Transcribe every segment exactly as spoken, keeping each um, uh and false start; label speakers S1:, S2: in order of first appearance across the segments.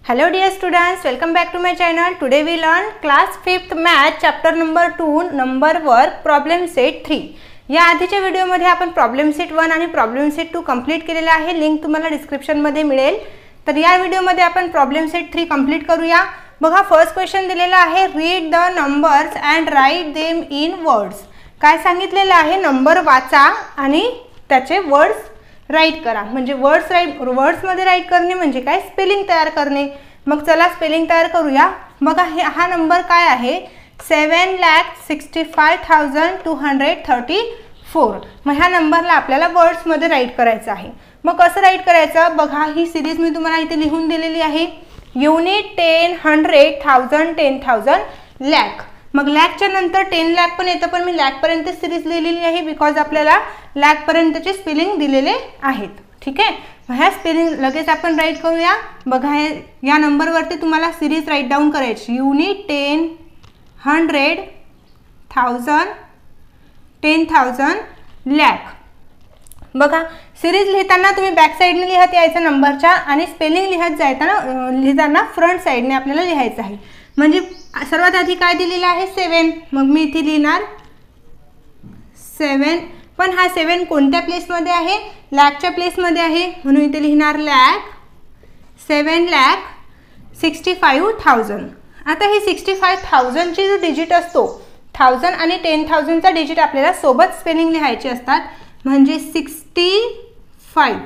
S1: Hello dear students, welcome back to my channel. Today we learn class fifth math chapter number two number work problem set three. या आधीच्या व्हिडिओमध्ये आपण problem set one आणि problem set two complete केलेला आहे. Link तुम्हाला description मध्ये मिळेल. तर या व्हिडिओमध्ये आपण प्रॉब्लेम सेट थ्री कंप्लीट करूया. बघा फर्स्ट क्वेश्चन दिलेला आहे, read the numbers and write them in words. काय सांगितलेलं आहे, नंबर वाचा आणि त्याचे वर्ड्स राईट करा. म्हणजे वर्ड्स राईट वर्ड्समध्ये राईट करणे म्हणजे काय, स्पेलिंग तयार करणे. मग चला स्पेलिंग तयार करूया. बघा हे हा नंबर काय आहे, seven lakh sixty five thousand two hundred thirty four. मग ह्या नंबरला आपल्याला वर्ड्समध्ये राईट करायचं आहे. मग कसं राईट करायचं, बघा ही सिरीज मी तुम्हाला इथे लिहून दिलेली आहे. Unit ten hundred thousand ten thousand lakh. मग लॅकच्या नंतर टेन लॅक पण येतं, पण मी लॅकपर्यंत सिरीज लिहिलेली आहे बिकॉज आपल्याला लॅकपर्यंतचे स्पेलिंग दिलेले आहेत. ठीक आहे, मग ह्या स्पेलिंग लगेच आपण राईट करूया. बघा हे या नंबरवरती तुम्हाला सिरीज राईट डाऊन करायची. Unit ten hundred thousand ten thousand lakh. बघा सिरीज लिहिताना तुम्ही बॅक साईडने लिहत यायचं नंबरच्या, आणि स्पेलिंग लिहत जायताना लिहिताना फ्रंट साईडने आपल्याला लिहायचं आहे. म्हणजे सर्वात आधी काय दिलेलं आहे, सेवन. मग मी इथे लिहिणार सेवन, पण हा सेवन कोणत्या प्लेसमध्ये आहे, लॅकच्या प्लेसमध्ये आहे, म्हणून इथे लिहिणार lakh seven lakh sixty five thousand. आता ही सिक्स्टी फाईव्ह थाउजंडची जो डिजिट असतो, थाउजंड आणि टेन थाउजंडचा डिजिट आपल्याला सोबत स्पेलिंग लिहायचे असतात. म्हणजे sixty five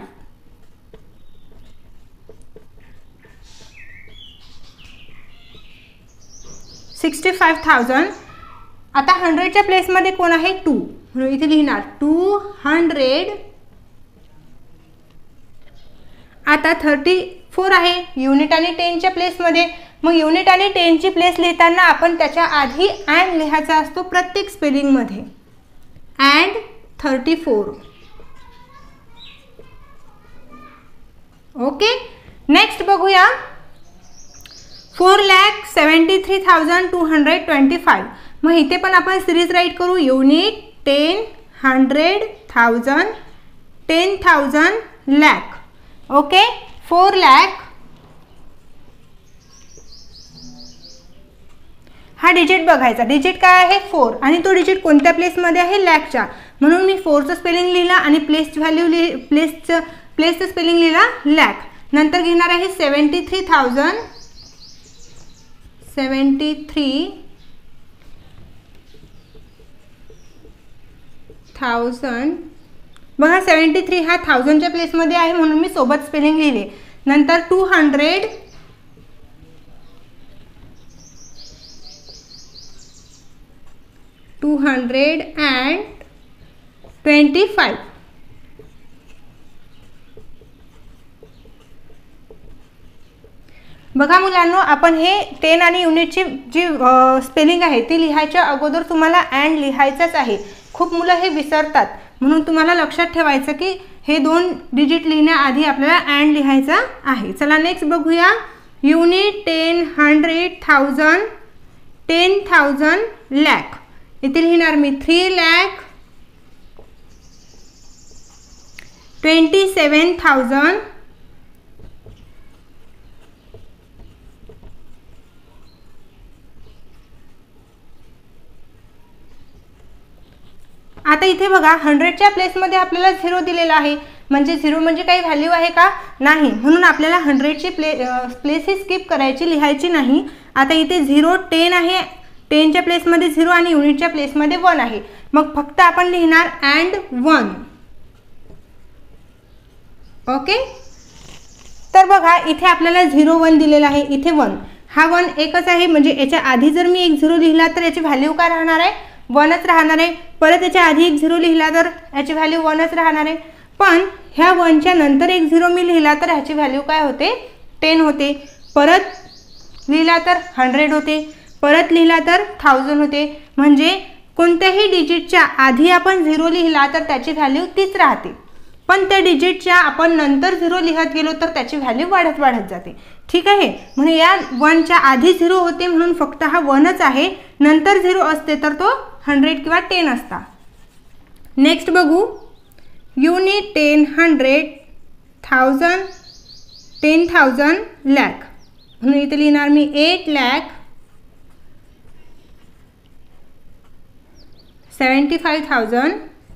S1: sixty five thousand. आता हंड्रेडच्या प्लेसमध्ये कोण आहे, टू, म्हणून इथे लिहिणार टू हंड्रेड. आता थर्टी फोर आहे युनिट आणि टेनच्या प्लेसमध्ये. मग युनिट आणि टेनची प्लेस लिहिताना आपण त्याच्या आधी अँड लिहायचा असतो प्रत्येक स्पेलिंगमध्ये. And thirty four. Okay, next बघूया, four lakh seventy three thousand two hundred twenty five. मग इथे पण आपण सिरीज राईट करू. Unit ten hundred thousand ten thousand lakh. Okay, four lakh. हा डिजिट बघायचा, डिजिट काय आहे, फोर, आणि तो डिजिट कोणत्या प्लेसमध्ये आहे, लॅकच्या. म्हणून मी फोरचं स्पेलिंग लिहिला आणि प्लेसची व्हॅल्यू लिहि प्लेसचं प्लेसचं स्पेलिंग लिहिला लॅक. नंतर घेणार आहे seventy three thousand seventy three thousand. बघा सेवन्टी थ्री हा थाउजंडच्या प्लेसमध्ये आहे म्हणून मी सोबत स्पेलिंग लिहिले. नंतर two hundred two hundred and twenty five. बघा मुलांनो, आपण हे टेन आणि युनिटची जी स्पेलिंग आहे ती लिहायच्या अगोदर तुम्हाला अँड लिहायचंच आहे. खूप मुलं हे विसरतात, म्हणून तुम्हाला लक्षात ठेवायचं की हे दोन डिजिट लिहिण्याआधी आपल्याला अँड लिहायचा आहे. चला नेक्स्ट बघूया, unit ten hundred thousand ten thousand lakh. इथे लिहिणार मी three lakh twenty seven thousand आता इथे बघा हंड्रेडच्या प्लेसमध्ये आपल्याला झिरो दिलेला आहे. म्हणजे झिरो म्हणजे काही व्हॅल्यू आहे का, नाही, म्हणून आपल्याला हंड्रेडची प्ले प्लेस ही स्किप करायची, लिहायची नाही. आता इथे झिरो टेन आहे, टेनच्या प्लेसमध्ये झिरो आणि युनिटच्या प्लेसमध्ये वन आहे. मग फक्त आपण लिहिणार अँड वन. ओके, तर बघा इथे आपल्याला झिरो वन दिलेला आहे, इथे वन. हा वन एकच आहे, म्हणजे याच्या आधी जर मी एक झिरो लिहिला तर याची व्हॅल्यू काय राहणार आहे, वनच राहणार आहे. परत याच्या आधी एक झिरो लिहिला तर याची व्हॅल्यू वनच राहणार आहे. पण ह्या वनच्या नंतर एक झिरो मी लिहिला तर ह्याची व्हॅल्यू काय होते, टेन होते. परत लिहिला तर हंड्रेड होते, परत लिहिला तर थाउजंड होते. म्हणजे कोणत्याही डिजिटच्या आधी आपण झिरो लिहिला तर त्याची व्हॅल्यू तीच राहते, पण त्या डिजिटच्या आपण नंतर झिरो लिहत गेलो तर त्याची व्हॅल्यू वाढत वाढत जाते. ठीक आहे, म्हणजे या वनच्या आधी झिरो होते म्हणून फक्त हा वनच आहे. नंतर झिरो असते तर तो हंड्रेड किंवा टेन असता. नेक्स्ट बघू, unit ten hundred thousand ten thousand lakh. म्हणून इथे लिहिणार मी eight lakh seventy five thousand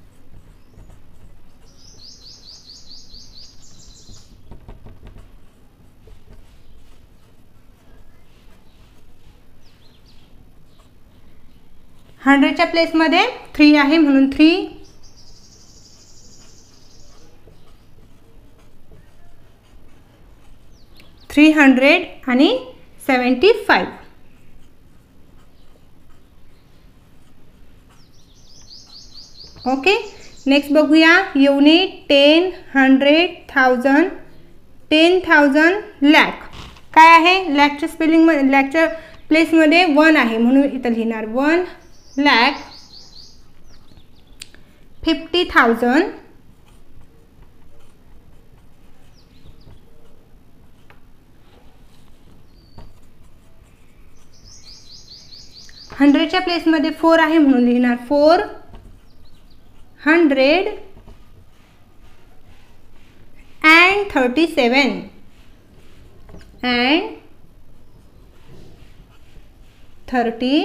S1: हंड्रेडच्या प्लेसमध्ये थ्री आहे म्हणून थ्री थ्री हंड्रेड आणि सेवन्टी फाईव्ह. ओके, नेक्स्ट बघूया unit ten hundred thousand ten thousand lakh. काय आहे लॅकच्या स्पेलिंग मध्ये लॅकच्या प्लेसमध्ये वन आहे म्हणून इथं लिहिणार वन लॅक फिफ्टी थाउजंड हंड्रेडच्या प्लेसमध्ये फोर आहे म्हणून लिहिणार four hundred and thirty seven and thirty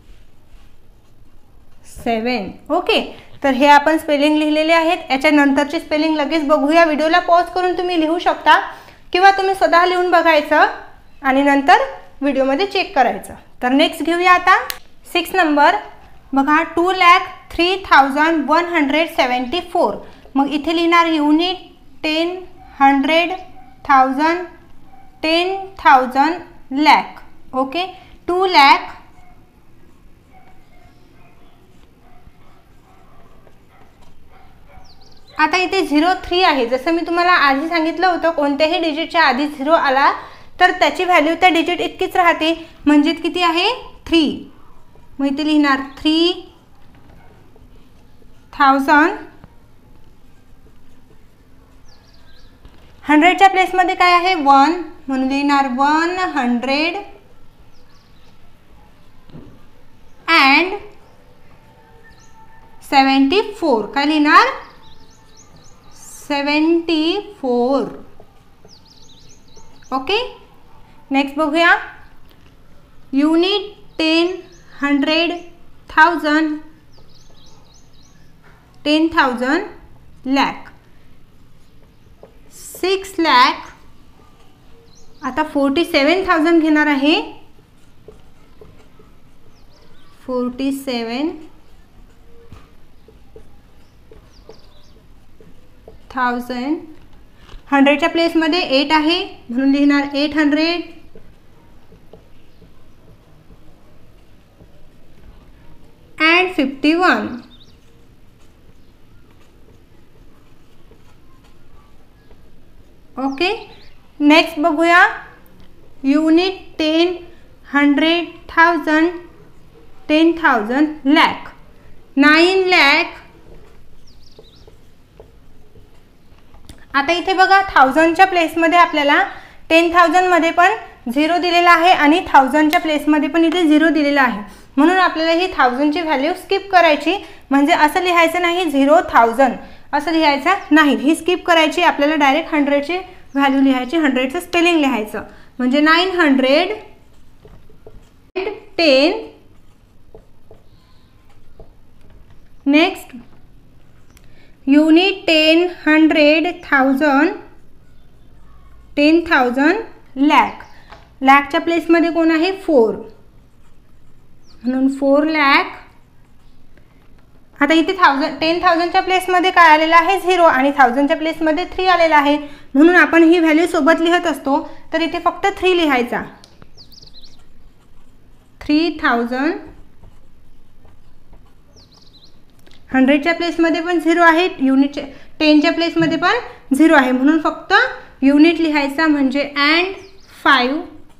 S1: seven. Okay, तर हे आपण स्पेलिंग लिहिलेले आहेत. याच्या नंतरची स्पेलिंग लगेच बघूया. व्हिडिओला पॉज करून तुम्ही लिहू शकता किंवा तुम्ही स्वतः लिहून बघायचं आणि नंतर व्हिडिओमध्ये चेक करायचं. तर नेक्स्ट घेऊया आता सिक्स नंबर. बघा two lakh three thousand one hundred seventy four. मग इथे लिहिणार unit ten hundred thousand ten thousand lakh. Okay, two lakh आता इथे झिरो थ्री आहे. जसं मी तुम्हाला आधी सांगितलं होतं कोणत्याही डिजिटच्या आधी झिरो आला तर त्याची व्हॅल्यू त्या डिजिट इतकीच राहते म्हणजे किती आहे थ्री. मग इथे लिहिणार थ्री थाउजंड. हंड्रेडच्या प्लेसमध्ये काय आहे वन म्हणून लिहिणार one hundred and seventy four. काय लिहिणार सेवन्टी फोर. ओके, नेक्स्ट बघूया unit ten hundred thousand ten thousand lakh six lakh. आता फोर्टी सेवन थाउजंड घेणार आहे फोर्टी सेवन थाउजंड. हंड्रेडच्या प्लेसमध्ये एट आहे म्हणून लिहिणार eight hundred and fifty one. Okay, next बघूया unit ten hundred thousand ten thousand lakh nine lakh. आता इथे बघा थाउजंडच्या प्लेसमध्ये आपल्याला टेन थाउजंडमध्ये पण झिरो दिलेला आहे आणि थाउजंडच्या प्लेसमध्ये पण इथे झिरो दिलेला आहे म्हणून आपल्याला ही थाउजंडची व्हॅल्यू स्किप करायची. म्हणजे असं लिहायचं नाही झिरो थाउजंड असं लिहायचं नाही, ही स्किप करायची. आपल्याला डायरेक्ट हंड्रेडची व्हॅल्यू लिहायची, हंड्रेडचं स्पेलिंग लिहायचं म्हणजे nine hundred ten. Next unit ten hundred thousand ten thousand lakh. लॅकच्या प्लेसमध्ये कोण आहे फोर म्हणून फोर लॅक. आता इथे थाउजंड टेन थाउजंडच्या प्लेसमध्ये काय आलेलं आहे झिरो आणि थाउजंडच्या प्लेसमध्ये थ्री आलेला आहे म्हणून आपण ही व्हॅल्यू सोबत लिहत असतो तर इथे फक्त थ्री लिहायचा. Three thousand. हंड्रेडच्या प्लेसमध्ये पण झिरो आहे, युनिटच्या टेनच्या प्लेसमध्ये पण झिरो आहे म्हणून फक्त युनिट लिहायचा म्हणजे अँड फाईव्ह.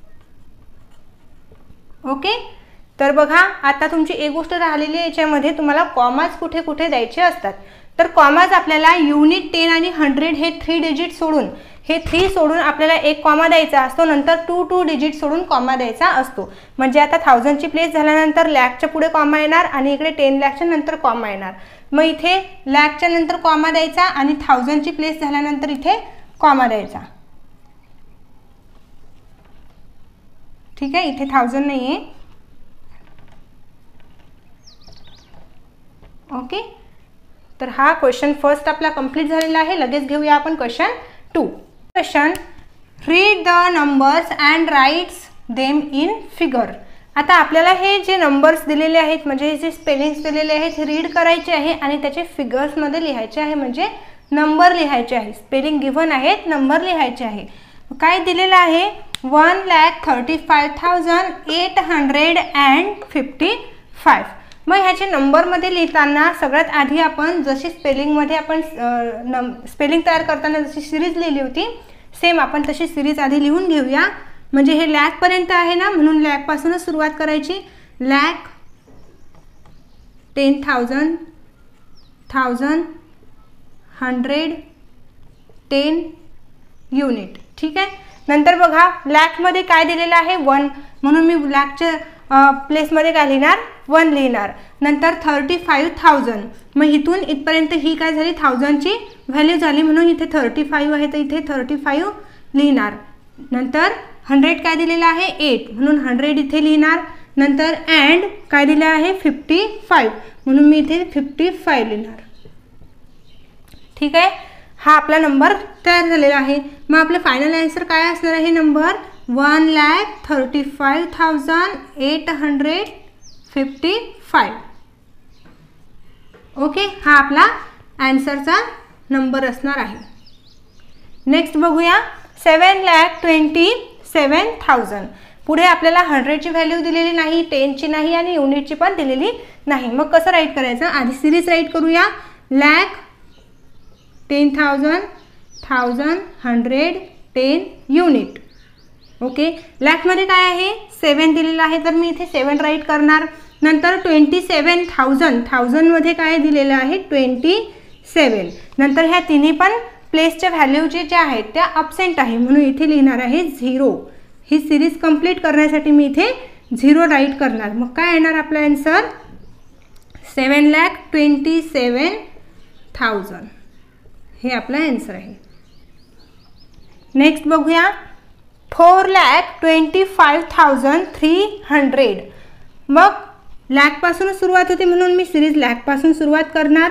S1: ओके, तर बघा आता तुमची एक गोष्ट राहिलेली आहे याच्यामध्ये तुम्हाला कॉमाज कुठे कुठे द्यायचे असतात. तर कॉमाज आपल्याला युनिट टेन आणि हंड्रेड हे थ्री डिजिट सोडून हे थ्री सोडून आपल्याला एक कॉमा द्यायचा असतो, नंतर टू टू डिजिट सोडून कॉमा द्यायचा असतो. म्हणजे आता थाउजंडची प्लेस झाल्यानंतर लॅकच्या पुढे कॉमा येणार आणि इकडे टेन लॅकच्या नंतर कॉमा येणार. मग इथे लॅकच्या नंतर कॉमा द्यायचा आणि थाउजंडची प्लेस झाल्यानंतर इथे कॉमा द्यायचा. ठीक आहे, इथे थाउजंड नाही आहे. ओके, तर हा क्वेश्चन फर्स्ट आपला कंप्लीट झालेला आहे. लगेच घेऊया आपण question two. Question, read the numbers and rights them in figure. आता आपल्याला हे जे नंबर्स दिलेले आहेत म्हणजे हे जे स्पेलिंग्स दिलेले आहेत हे रीड करायचे आहे आणि त्याचे फिगर्समध्ये लिहायचे आहे, म्हणजे नंबर लिहायचे आहे. स्पेलिंग गिव्हन आहेत, नंबर लिहायचे आहे. काय दिलेलं आहे, one lakh thirty five thousand eight hundred and fifty five. मग ह्याचे नंबरमध्ये लिहिताना सगळ्यात आधी आपण जशी स्पेलिंगमध्ये आपण नम स्पेलिंग तयार करताना जशी सिरीज लिहिली होती सेम आपण तशी सिरीज आधी लिहून घेऊया. म्हणजे हे लॅकपर्यंत आहे ना, म्हणून लॅकपासूनच सुरुवात करायची. Lakh, ten thousand, thousand, hundred, ten unit. ठीक आहे, नंतर बघा लॅकमध्ये काय दिलेलं आहे, वन, म्हणून मी लॅकच्या प्लेसमध्ये काय लिहिणार, वन लिहिणार. नंतर थर्टी फाईव्ह थाउजंड, मग इथून इथपर्यंत ही काय झाली, थाउजंडची व्हॅल्यू झाली म्हणून इथे थर्टी फाईव्ह आहे तर इथे थर्टी फाईव्ह लिहिणार. नंतर हंड्रेड काय दिलेलं आहे, एट, म्हणून हंड्रेड इथे लिहिणार. नंतर अँड काय दिलं आहे, फिफ्टी फाईव्ह, म्हणून मी इथे फिफ्टी फाईव्ह लिहिणार. ठीक आहे, हा आपला नंबर तयार झालेला आहे. मग आपलं फायनल आन्सर काय असणार आहे, number one lakh thirty five thousand eight hundred fifty five. Okay, हा आपला आन्सरचा नंबर असणार आहे. नेक्स्ट बघूया, seven lakh twenty seven thousand. पुढे आपल्याला हंड्रेडची व्हॅल्यू दिलेली नाही, टेनची नाही आणि युनिटची पण दिलेली नाही. मग कसं राईट करायचं, आधी सिरीज राईट करूया. Lakh, ten thousand, thousand, hundred, ten unit. Okay, लॅकमध्ये काय आहे, सेवन दिलेलं आहे तर मी इथे सेवन राईट करणार. नंतर ट्वेंटी सेवन थाउजंड, थाउजंडमध्ये काय दिलेलं आहे, ट्वेंटी सेवन. नंतर ह्या तिन्ही पण प्लेसच्या व्हॅल्यू जे ज्या आहेत त्या अब्सेंट आहे म्हणून इथे लिहिणार आहे झिरो. ही सिरीज कंप्लीट करण्यासाठी मी इथे झिरो राईट करणार. मग काय येणार आपला answer, seven lakh twenty seven thousand. हे आपला आन्सर आहे. नेक्स्ट बघूया, four lakh twenty five thousand three hundred. मग लॅकपासून सुरुवात होते म्हणून मी सिरीज लॅकपासून सुरुवात करणार.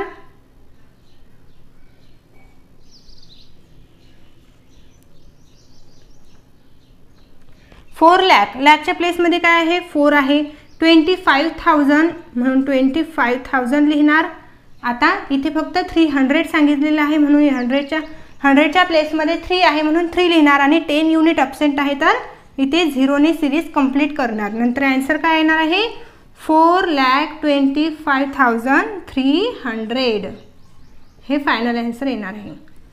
S1: फोर लॅक, लॅकच्या प्लेसमध्ये काय आहे, फोर आहे. ट्वेंटी फाईव्ह थाउजंड म्हणून ट्वेंटी फाईव्ह थाउजंड लिहिणार. आता इथे फक्त थ्री हंड्रेड सांगितलेलं आहे म्हणून हंड्रेडच्या हंड्रेडच्या प्लेसमध्ये थ्री आहे म्हणून थ्री लिहिणार आणि टेन युनिट अब्सेंट आहे तर इथे झिरोने सिरीज कंप्लीट करणार. नंतर आन्सर काय येणार आहे, four lakh twenty five thousand three hundred. हे फायनल आन्सर येणार आहे.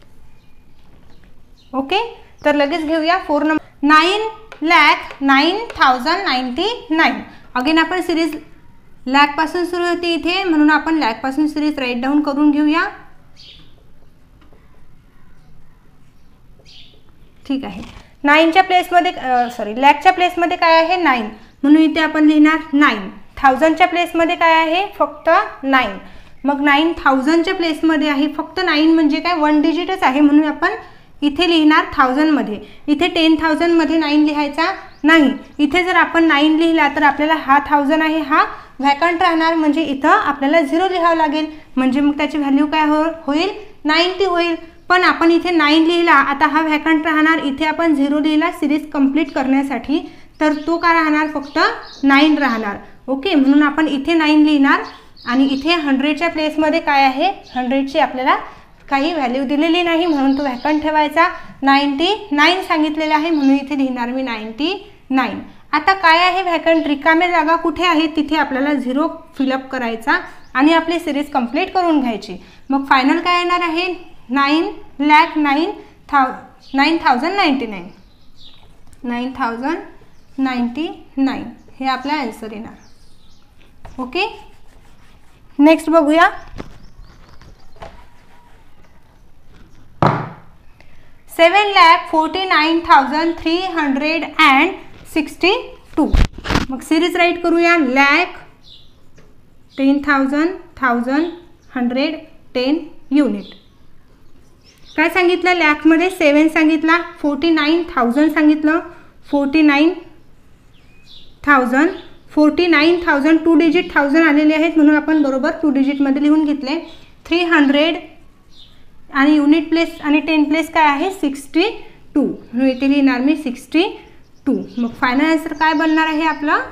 S1: ओके, तर लगेच घेऊया four number, nine lakh nine thousand ninety nine. Again आपण सिरीज लॅकपासून सुरू होती इथे म्हणून आपण लॅकपासून सिरीज राईट डाऊन करून घेऊया. ठीक आहे, नाईनच्या प्लेसमध्ये सॉरी लॅकच्या प्लेसमध्ये काय आहे, नाईन, म्हणून इथे आपण लिहिणार नाईन. थाउजंडच्या प्लेसमध्ये काय आहे, फक्त नाईन. मग नाईन थाउजंडच्या प्लेसमध्ये आहे फक्त नाईन, म्हणजे काय वन डिजिटच आहे म्हणून आपण इथे लिहिणार थाउजंडमध्ये. इथे टेन थाउजंडमध्ये नाईन लिहायचा नाही. इथे जर आपण नाईन लिहिला तर आपल्याला हा थाउजंड आहे हा व्हॅकंट राहणार, म्हणजे इथं आपल्याला झिरो लिहावं लागेल, म्हणजे मग त्याची व्हॅल्यू काय हो होईल नाईन्टी होईल. पण आपण इथे नाईन लिहिला, आता हा व्हॅकंट राहणार, इथे आपण झिरो लिहिला सिरीज कंप्लीट करण्यासाठी तर तो काय राहणार, फक्त नाईन राहणार. ओके, म्हणून आपण इथे नाईन लिहिणार आणि इथे हंड्रेडच्या प्लेसमध्ये काय आहे, हंड्रेडची आपल्याला काही व्हॅल्यू दिलेली नाही म्हणून तो व्हॅकंट ठेवायचा. नाईन्टी नाईन सांगितलेलं आहे म्हणून इथे लिहिणार मी नाईन्टी नाईन. आता काय आहे, व्हॅकंट रिकाम्या जागा कुठे आहे तिथे आपल्याला झिरो फिलअप करायचा आणि आपली सिरीज कंप्लीट करून घ्यायची. मग फायनल काय येणार आहे, nine lakh nine thou nine thousand ninety nine nine thousand ninety nine हे आपला आन्सर येणार. ओके, नेक्स्ट बघूया, seven lakh forty nine thousand three hundred and sixty two. मग सिरीज राईट करूया. Lakh, ten thousand, thousand, hundred, ten unit. काय सांगितलं, लॅकमध्ये सेवन सांगितला, फोर्टी नाईन थाउजंड सांगितलं, forty nine thousand, forty nine thousand, two digit thousand आलेले आहेत म्हणून आपण बरोबर टू डिजिटमध्ये लिहून घेतले. थ्री हंड्रेड आणि युनिट प्लेस आणि टेन प्लेस काय आहे सिक्स्टी टू, म्हणून इथे लिहिणार मी सिक्स्टी टू. मग फायनल आन्सर काय बनणार आहे आपलं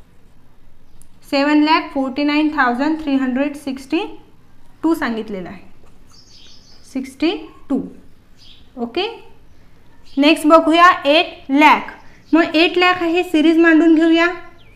S1: seven lakh forty nine thousand three hundred sixty two सांगितलेलं आहे, सिक्स्टी टू. ओके, नेक्स्ट बघूया एट लॅक. मग एट लॅक आहे सिरीज मांडून घेऊया.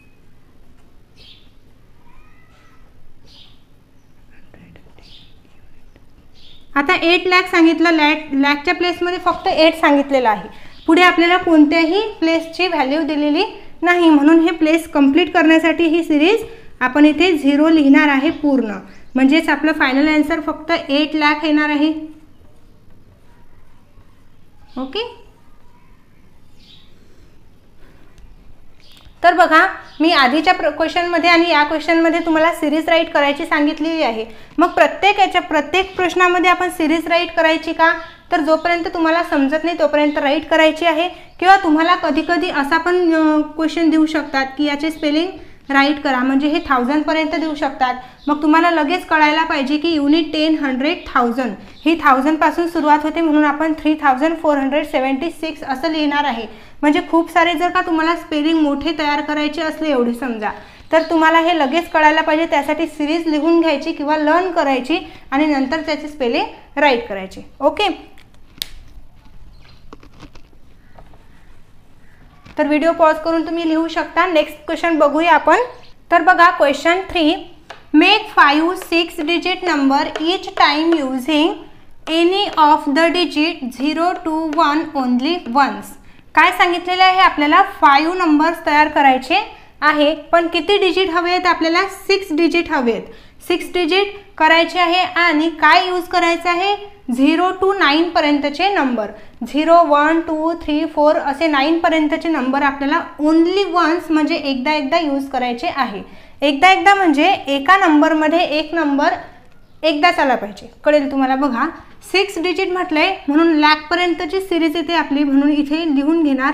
S1: आता एट लॅक सांगितलं, लॅक लॅकच्या प्लेसमध्ये फक्त एट सांगितलेलं आहे. पुढे आपल्याला कोणत्याही प्लेसची व्हॅल्यू दिलेली नाही, म्हणून हे प्लेस कंप्लीट करण्यासाठी ही सिरीज आपण इथे झिरो लिहिणार आहे पूर्ण. म्हणजेच आपलं फायनल आन्सर फक्त एट लॅक येणार आहे. ओके, तर बघा मी आधीच्या क्वेश्चनमध्ये आणि या क्वेश्चनमध्ये तुम्हाला सिरीज राईट करायची सांगितलेली आहे. मग प्रत्येक याच्या प्रत्येक प्रश्नामध्ये आपण सिरीज राईट करायची का, तर जोपर्यंत तुम्हाला समजत नाही तोपर्यंत राईट करायची आहे. किंवा तुम्हाला कधी कधी असा पण क्वेश्चन देऊ शकतात की याचे स्पेलिंग राईट करा, म्हणजे हे थाउजंडपर्यंत देऊ शकतात. मग तुम्हाला लगेच कळायला पाहिजे की युनिट टेन हंड्रेड थाउजंड ही थाउजंडपासून सुरुवात होते, म्हणून आपण three thousand four hundred seventy six असं लिहिणार आहे. म्हणजे खूप सारे जर का तुम्हाला स्पेलिंग मोठे तयार करायचे असले एवढे समजा, तर तुम्हाला हे लगेच कळायला पाहिजे. त्यासाठी सिरीज लिहून घ्यायची किंवा लर्न करायची आणि नंतर त्याची स्पेलिंग राईट करायची. ओके, तर व्हिडिओ पॉज करून तुम्ही लिहू शकता. नेक्स्ट क्वेश्चन बघूया आपण. तर बघा question three, make five six digit number each time using any of the digit zero two one only once. काय सांगितलेलं आहे आपल्याला फाईव्ह नंबर्स तयार करायचे आहे, पण किती डिजिट हवे आहेत आपल्याला सिक्स डिजिट हवे आहेत. सिक्स डिजिट करायचे आहे आणि काय यूज करायचं आहे झिरो टू नाईन पर्यंतचे number. Zero one two three four असे नाईन पर्यंतचे नंबर आपल्याला ओनली वन्स म्हणजे एकदा एकदा यूज करायचे आहे. एकदा एकदा म्हणजे एका नंबरमध्ये एक नंबर एकदाच आला पाहिजे, कळेल तुम्हाला. बघा सिक्स डिजिट म्हटलंय म्हणून लॅकपर्यंतची सिरीज येते आपली, म्हणून इथे लिहून घेणार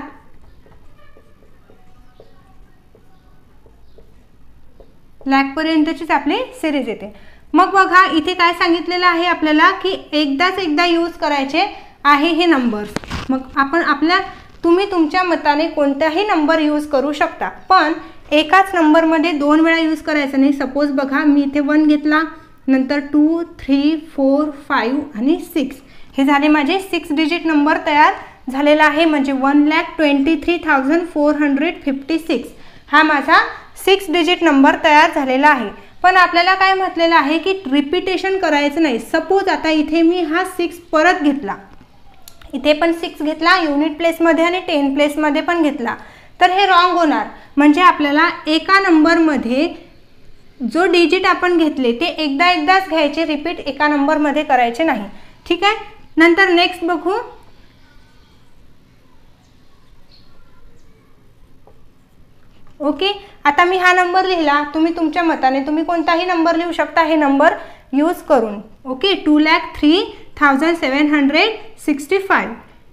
S1: लॅकपर्यंतचीच आपली सिरीज येते. मग बघा इथे काय सांगितलेलं आहे आपल्याला की एकदाच एकदा यूज करायचे आहे हे नंबर्स. मग आपण आपल्या तुम्ही तुमच्या मताने कोणताही नंबर यूज करू शकता, पण एकाच नंबरमध्ये दोन वेळा यूज करायचं नाही. सपोज बघा मी इथे वन घेतला, नंतर टू थ्री फोर फाईव्ह आणि सिक्स, हे झाले माझे सिक्स डिजिट नंबर तयार झालेला आहे. म्हणजे one lakh twenty three thousand four hundred fifty six हा माझा सिक्स डिजिट नंबर तयार झालेला आहे. पण आपल्याला काय म्हटलेलं आहे की रिपीटेशन करायचं नाही. सपोज आता इथे मी हा सिक्स परत घेतला, इथे पण सिक्स घेतला युनिट प्लेसमध्ये आणि टेन प्लेसमध्ये पण घेतला, तर हे रॉंग होणार. म्हणजे आपल्याला एका नंबरमध्ये जो डिजिट आपण घेतले ते एकदा एकदाच घ्यायचे, रिपीट एका नंबरमध्ये करायचे नाही. ठीक आहे, नंतर नेक्स्ट बघू. ओके, आता मी हा नंबर लिहिला, तुम्ही तुमच्या मताने तुम्ही कोणताही नंबर लिहू शकता हे नंबर यूज करून. Okay, two lakh three thousand seven hundred sixty five.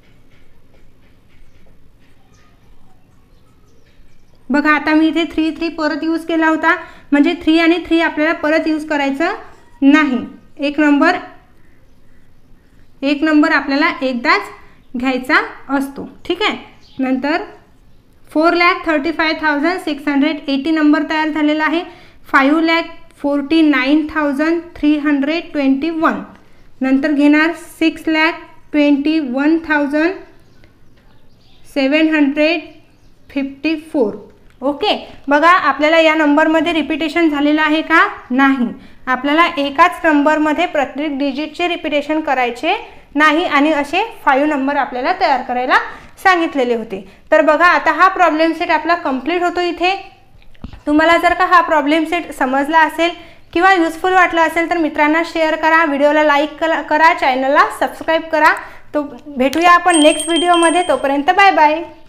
S1: बघा आता मी इथे थ्री थ्री परत यूज केला होता, म्हणजे थ्री आणि थ्री आपल्याला परत यूज करायचं नाही. एक नंबर एक नंबर आपल्याला एकदाच घ्यायचा असतो. ठीक आहे, नंतर four lakh thirty five thousand six hundred eighty number तयार झालेला आहे. Five lakh forty nine thousand three hundred twenty one. नंतर घेणार six lakh twenty one thousand seven hundred fifty four. Okay, बघा आपल्याला या नंबरमध्ये रिपीटेशन झालेलं आहे का नाही. आपल्याला एकाच नंबरमध्ये प्रत्येक डिजिटचे रिपीटेशन करायचे नाही आणि असे फाईव्ह नंबर आपल्याला तयार करायला सांगितलेले होते. तर बघा आता हा प्रॉब्लेम सेट आपला कंप्लीट होतो इथे. तुम्हाला जर का हा प्रॉब्लेम सेट समजला असेल किंवा युजफुल वाटला असेल तर मित्रांना शेअर करा, व्हिडिओला लाईक करा, चॅनलला सबस्क्राईब करा. तो भेटूया आपण नेक्स्ट व्हिडिओमध्ये. तोपर्यंत बाय बाय.